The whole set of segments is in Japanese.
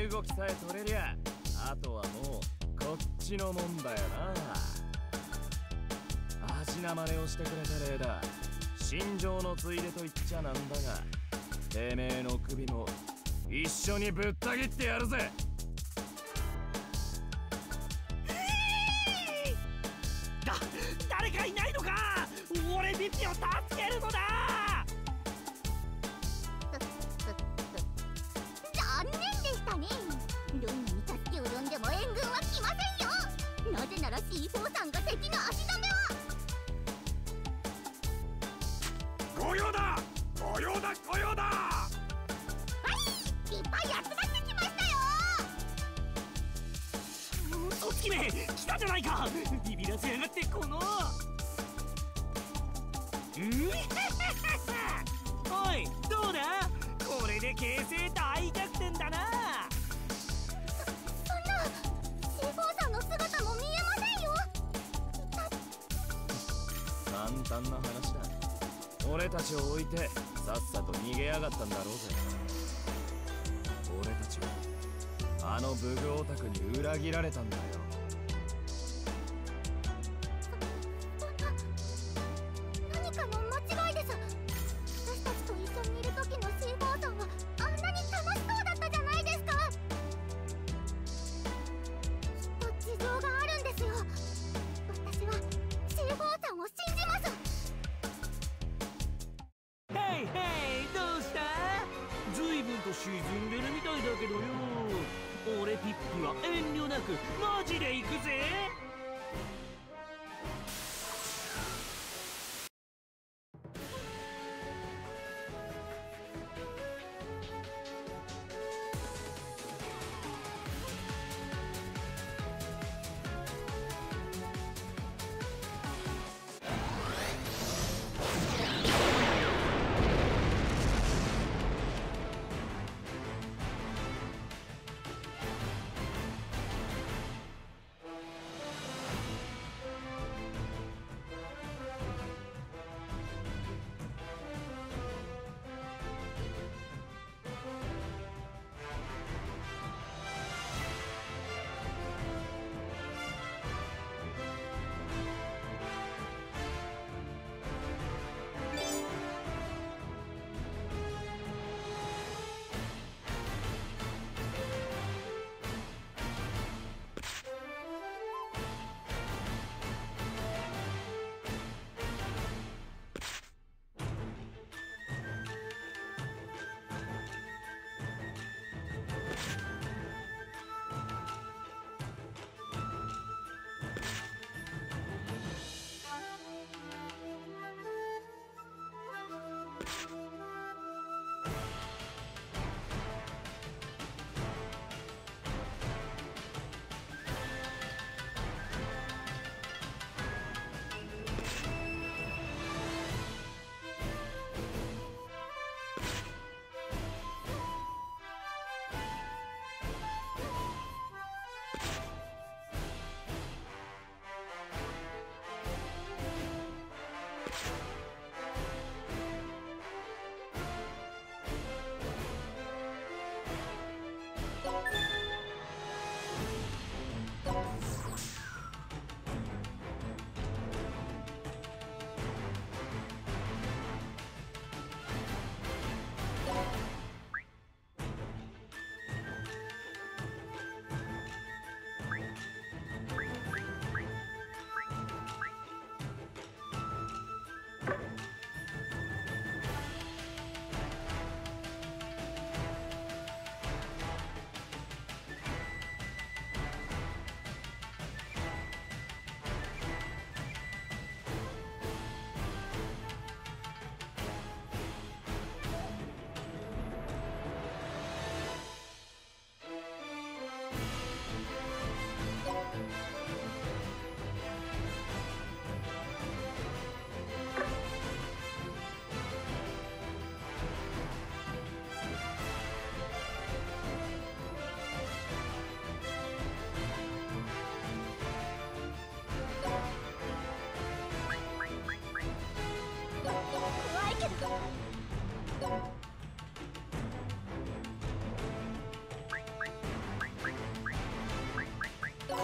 身動きさえ取れりゃあとはもうこっちのもんだよな。味な真似をしてくれた例だ。心情のついでと言っちゃなんだが、てめえの首も一緒にぶった切ってやるぜ。 誰かいないのか。俺ピッピを助けるのだ。 残念でしたね。ルンに助けを呼んでも援軍は来ませんよ。なぜなら C4 さんが敵の足止めを。 御用だ御用だ御用だ。 はい、いっぱい集まってきましたよ。 嘘つきめ来たじゃないか。ビビらせやがってこのおいどうだ。これで形勢大逆転だな。 そんな C4 さんの姿も見えませんよ。 簡単な話だ。俺たちを置いてさっさと逃げやがったんだろうぜ。俺たちはあの武具オタクに裏切られたんだよ。 何かの間違いです。私たちと一緒にいる時の C4 さんはあんなに楽しそうだったじゃないですか。きっと事情があるんですよ。私は C4 さんを信じます。 ヘイヘイどうした。随分と沈んでるみたいだけどよ。俺ピッピは遠慮なくマジで行くぜ。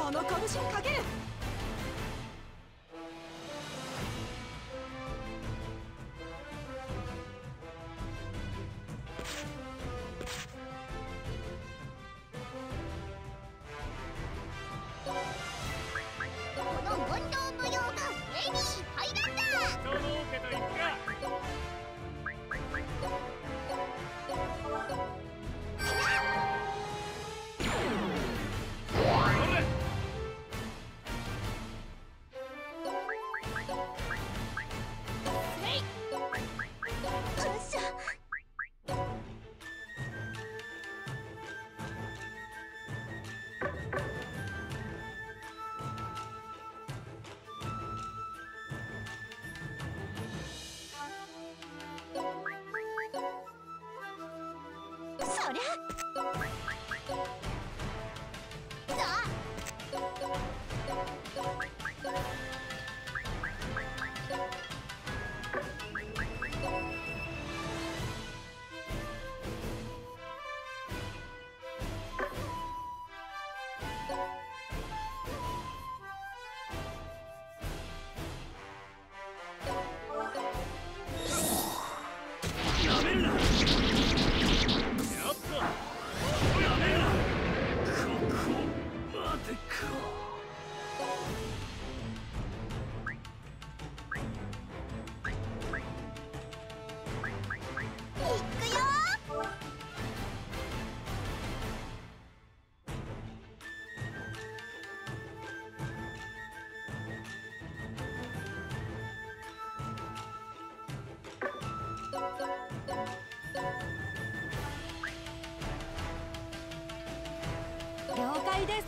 この拳にかける。 この問答無用が目に入らんだ。 人のオケと言ったか。 そりゃさあやめるな。 了解です。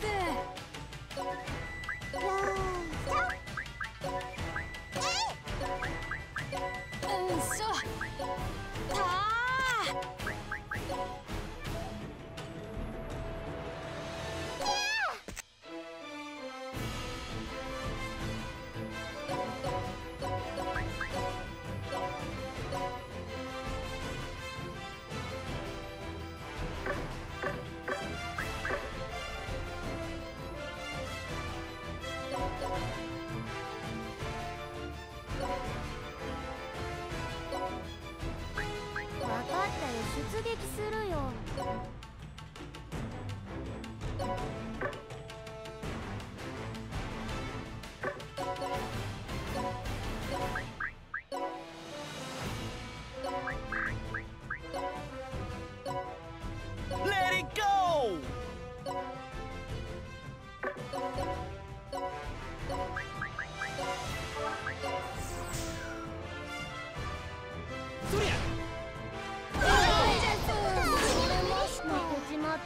うんしょ。たあ。 分かったよ、出撃するよ。 Let it go! そりゃ。 負けちまった。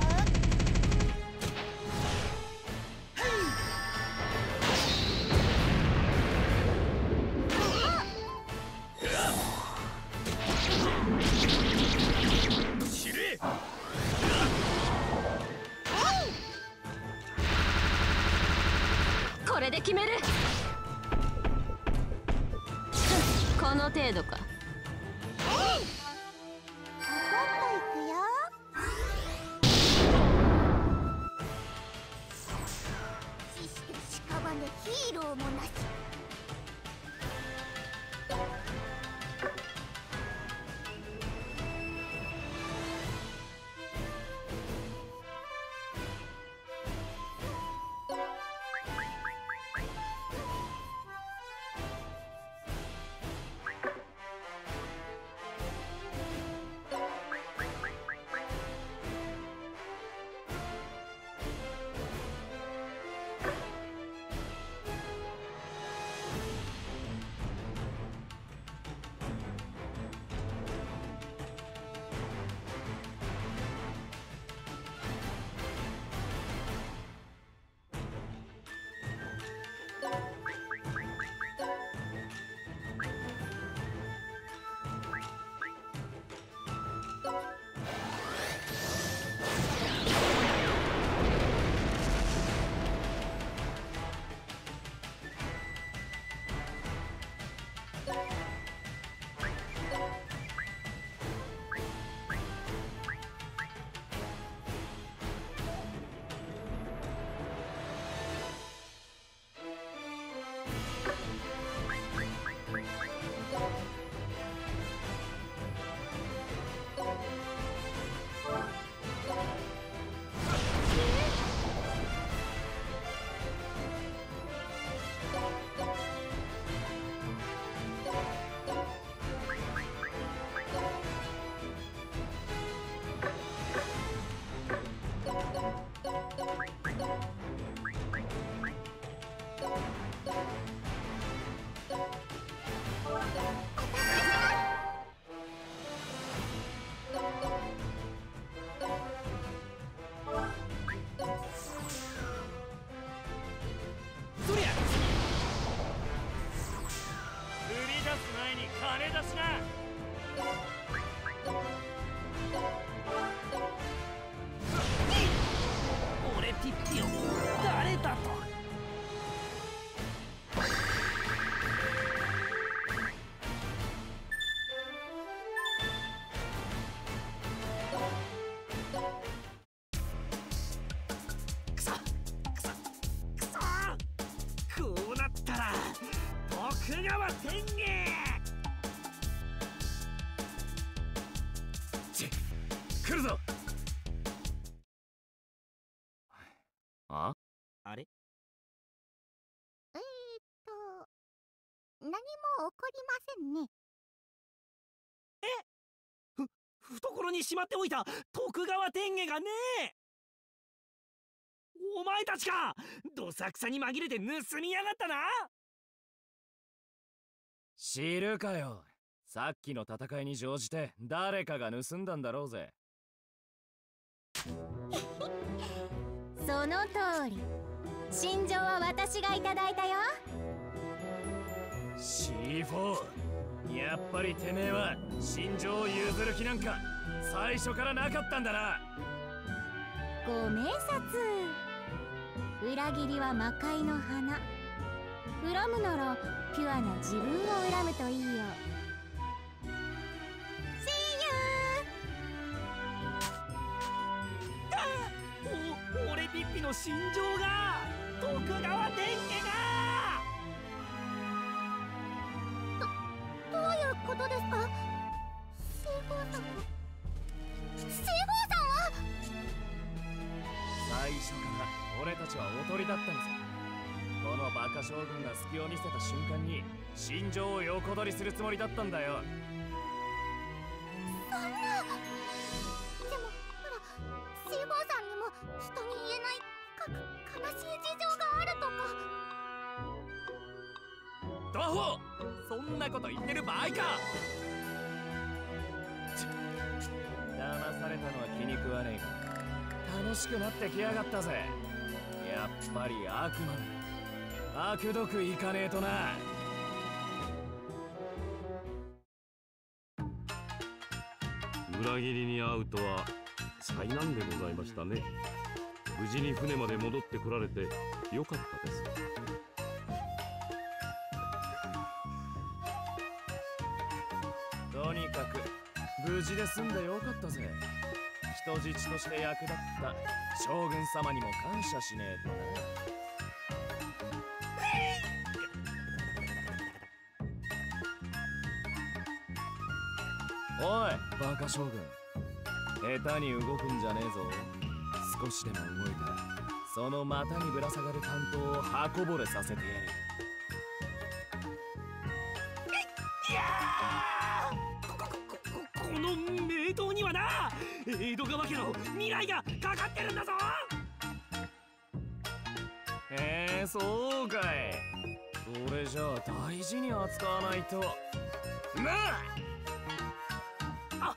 知れ。 これで決める。この程度か。 ヒーローもなし。 金だしな。俺ピッピを誰だと。こうなったら徳川天下。 来るぞ。あ？ あれ？ 何も起こりませんね。 懐にしまっておいた徳川天下がねえ。お前たちか。どさくさに紛れて盗みやがったな。 知るかよ。さっきの戦いに乗じて誰かが盗んだんだろうぜ。 その通り。真珠は私がいただいたよ。 C4、やっぱりてめえは真珠を譲る気なんか最初からなかったんだな。 ご明察。裏切りは魔界の花。恨むならピュアな自分を恨むといいよ。 俺ピッピの心情が徳川天下が。 どういうことですか？西郷さんは最初から俺たちはおとりだったのさ。このバカ将軍が隙を見せた瞬間に心情を横取りするつもりだったんだよ。 そんな。でもほら、西郷さんにも人に言えない悲しい事情があるとか。 ドアホ、そんなこと言ってる場合か。騙されたのは気に食わねえが楽しくなってきやがったぜ。やっぱり悪魔め、悪毒いかねえとな。 裏切りに遭うとは災難でございましたね。無事に船まで戻ってこられてよかったです。 とにかく無事で済んでよかったぜ。人質として役立った将軍様にも感謝しねえとな。おいバカ将軍、下手に動くんじゃねえぞ。少しでも動いたらその股にぶら下がる担当を刃こぼれさせてやる。 いやー、この名刀にはな、江戸川家の未来がかかってるんだぞ。 そうかい。それじゃあ大事に扱わないとなあ。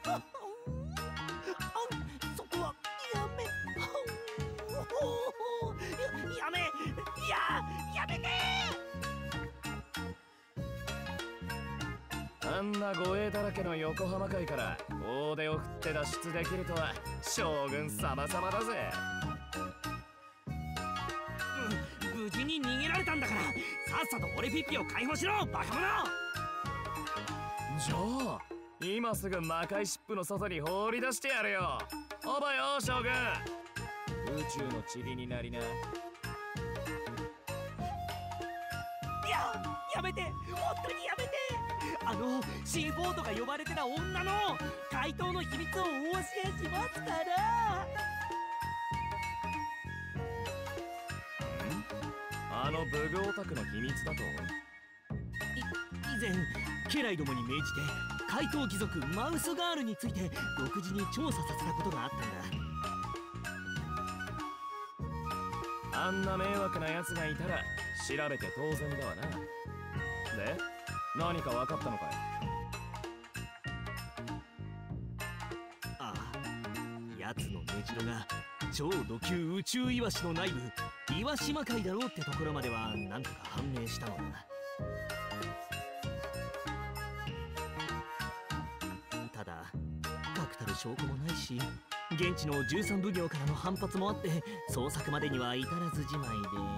そこはやめ、やめて。 あんな護衛だらけの横浜海から大手を振って脱出できるとは将軍様々だぜ。 無事に逃げられたんだから、さっさと俺ピッピを解放しろ、バカ者。 じゃあ今すぐ魔界疾風の外に放り出してやるよ。おばよ将軍、宇宙の塵になりな。 やめて、本当にやめて。C4 とか呼ばれてた女の怪盗の秘密をお教えしますから。 あの武具オタクの秘密だと。 以前家来どもに命じて怪盗貴族マウスガールについて独自に調査させたことがあったんだ。 あんな迷惑な奴がいたら調べて当然だわな。で何か分かったのかい？ ああ、奴の根城が超ド級宇宙イワシの内部イワシ魔界だろうってところまではなんとか判明したのだ。 証拠もないし、現地の13奉行からの反発もあって捜索までには至らずじまい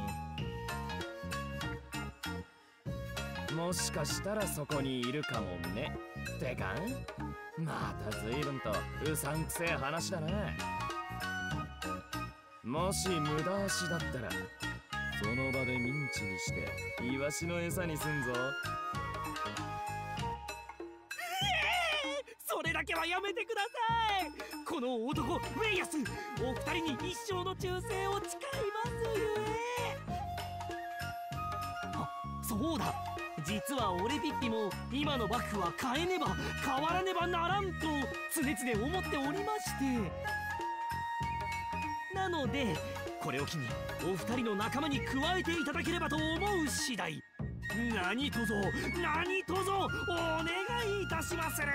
で、もしかしたらそこにいるかもね。てかまた随分とうさんくせえ話だな。もし無駄足だったらその場でミンチにしてイワシの餌にすんぞ。 それだけはやめてください。この男ウェイヤス、お二人に一生の忠誠を誓いますゆえ。あ、そうだ、実は俺ピッピも今の幕府は変えねば変わらねばならんと常々思っておりまして、なのでこれを機にお二人の仲間に加えていただければと思う次第、何とぞ何とぞお願いいたしまする。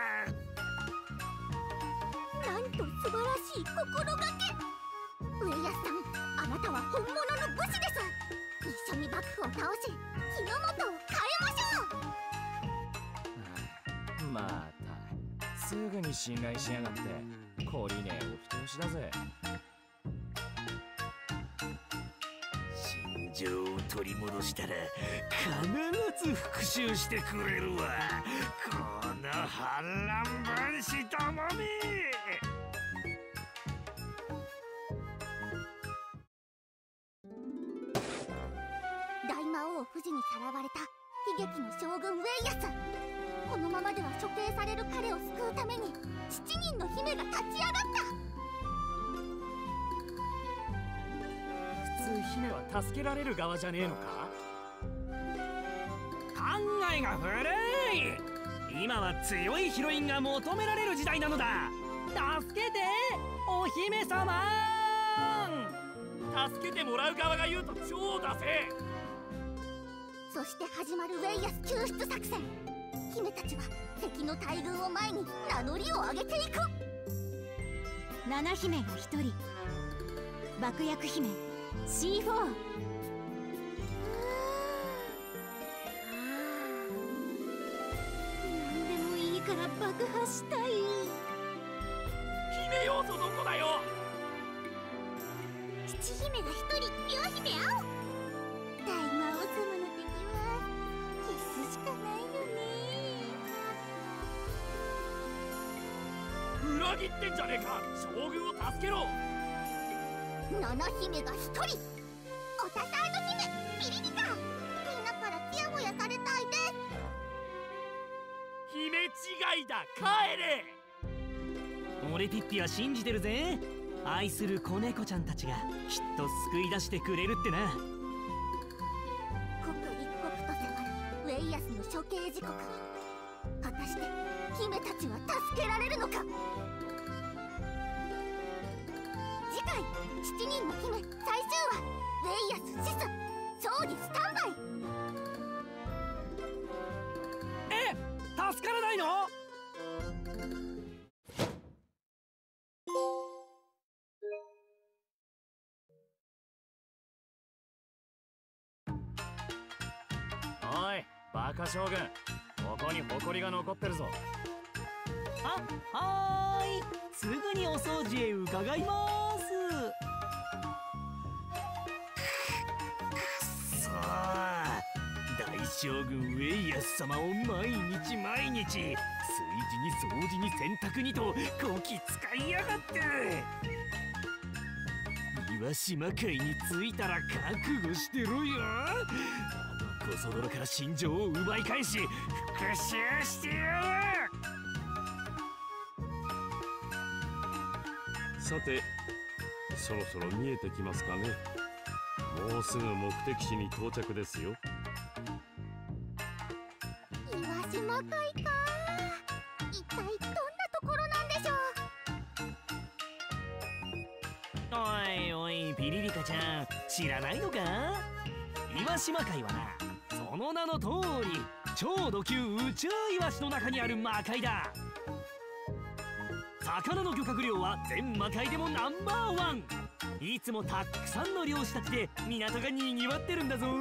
なんと素晴らしい心がけ。ウェイヤスさん、あなたは本物の武士です。一緒に幕府を倒し日の本を変えましょう。 またすぐに信頼しやがって懲りねえお人よしだぜ。 心情を取り戻したら必ず復讐してくれるわ、この反乱分子どもめ。 大魔王富士にさらわれた悲劇の将軍ウェイヤス。このままでは処刑される彼を救うために7人の姫が立ち上がった。 普通姫は助けられる側じゃねえのか。 考えが古い。今は強いヒロインが求められる時代なのだ。助けてお姫様。 助けてもらう側が言うと超だぜ。 そして始まるウェイヤス救出作戦。姫たちは敵の大軍を前に名乗りを上げていく。七姫が1人、爆薬姫 C4。 何でもいいから爆破したい。 姫要素どこだよ。 七姫が1人、両姫青。大魔王様の敵は消すしかないよね。 裏切ってんじゃねえか。将軍を助けろ。 七姫が1人、おたさいの姫ピリリカ。みんなからチヤホヤされたいです。 姫違いだ、帰れ。 俺ピッピは信じてるぜ。愛する子猫ちゃんたちがきっと救い出してくれるってな。 刻一刻と迫るウェイヤスの処刑時刻。果たして姫たちは助けられるのか。次回7人の姫最終話、ウェイヤス死す葬儀スタンバイ。 助からないの？ おいバカ将軍、ここに埃が残ってるぞ。 はーい、すぐにお掃除へ伺います。くそー、大将軍ウェイヤス様を毎日毎日炊事に掃除に洗濯にとこき使いやがって。岩島海に着いたら覚悟してろよ。あのコソ泥から心情を奪い返し復讐してやる。 さて、そろそろ見えてきますかね。もうすぐ目的地に到着ですよ。 岩島海か。一体どんなところなんでしょう。 おいおいピリリカちゃん、知らないのか。岩島海はな、その名の通り超ド級宇宙イワシの中にある魔界だ。魚の漁獲量は全魔界でもナンバーワン。いつもたくさんの漁師たちで港がにぎわってるんだぞ。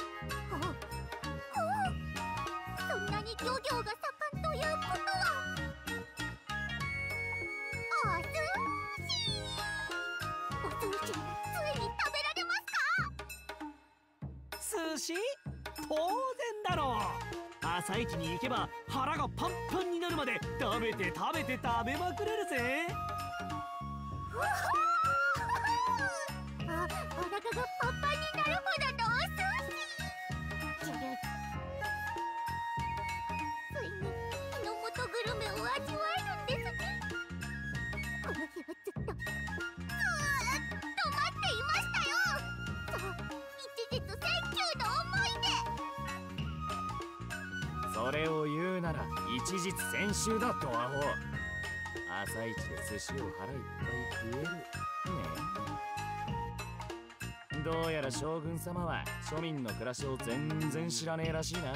そんなに漁業が盛んということは。 司、ついに食べられますか？ 寿司？当然だろう。朝一に行けば腹がパンパンになるまで食べて食べて食べまくれるぜ。 うほー、お腹がパンパンになるほどのお寿司。ついに日の元グルメを味わえるんですね。この日はずっと待っていましたよ。そう、一日センキューの思い出。 それを言うなら一日先週だとアホ。朝一で寿司を腹いっぱい食えるね。どうやら将軍様は庶民の暮らしを全然知らねえらしいな。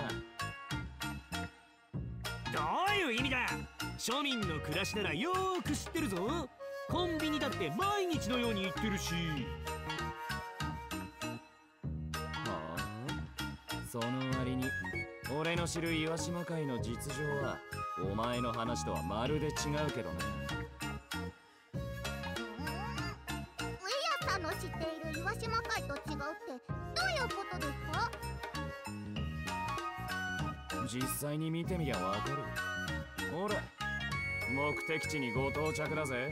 どういう意味だ。庶民の暮らしならよーく知ってるぞ。コンビニだって毎日のように行ってるし。 はあ、その割に俺の知る岩島界の実情はお前の話とはまるで違うけどね。 ウィアさんの知っている岩島界と違うってどういうことですか？ 実際に見てみりゃわかる。ほら、目的地にご到着だぜ。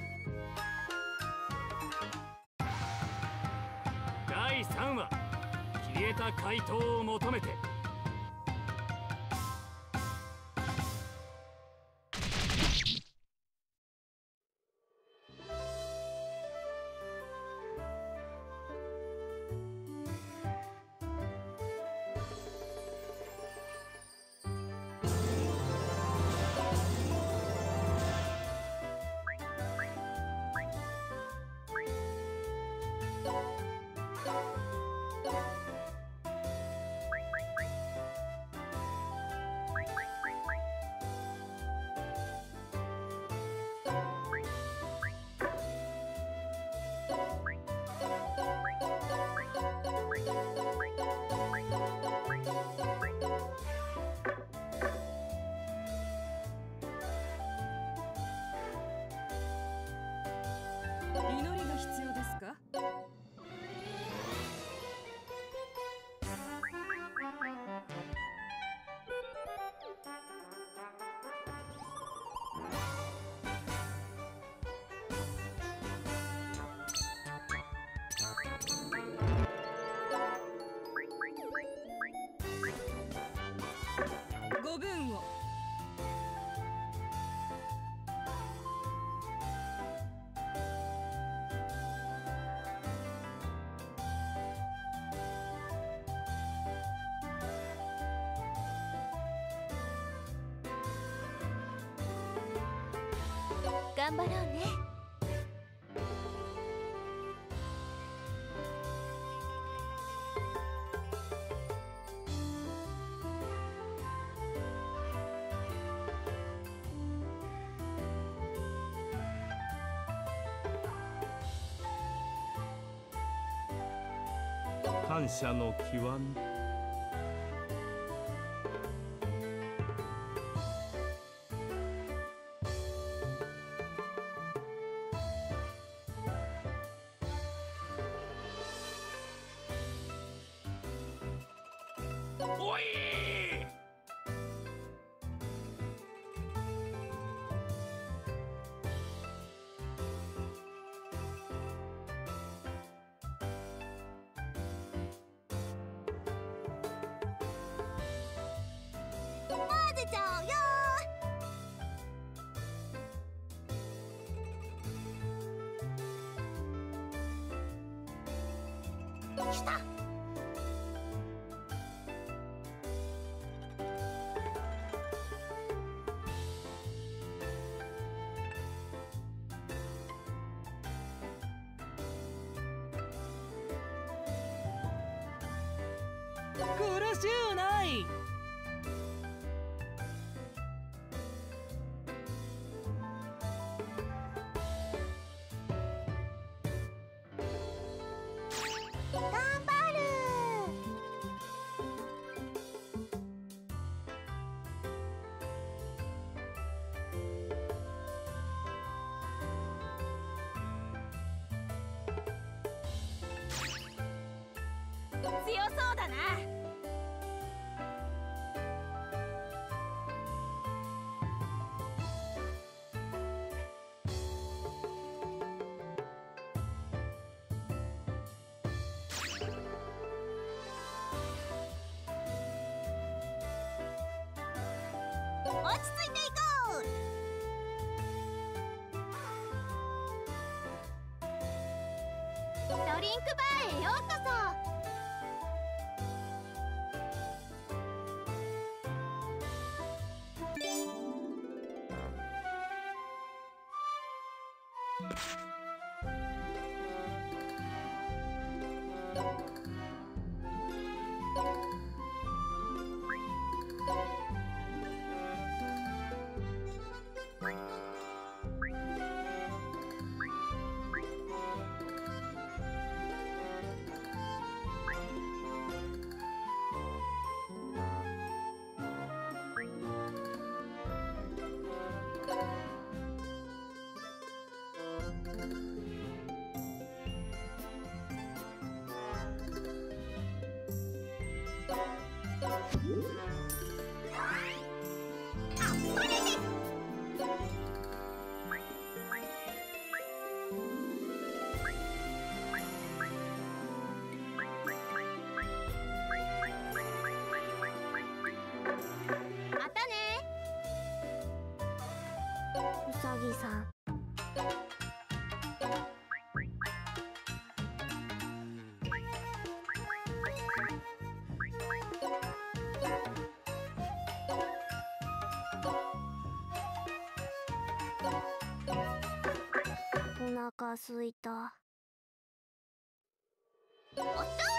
第3話、消えた怪盗を求めて。 祈りが必要ですか？ご分を。 頑張ろうね。 感謝の極み。 おい！ 混ぜちゃおうよー。来た。 苦しゅうない。 頑張る。 強そうだな。落ち着いていこう。ドリンクバーへようこそ。またね。うさぎさん。お腹すいた。おっと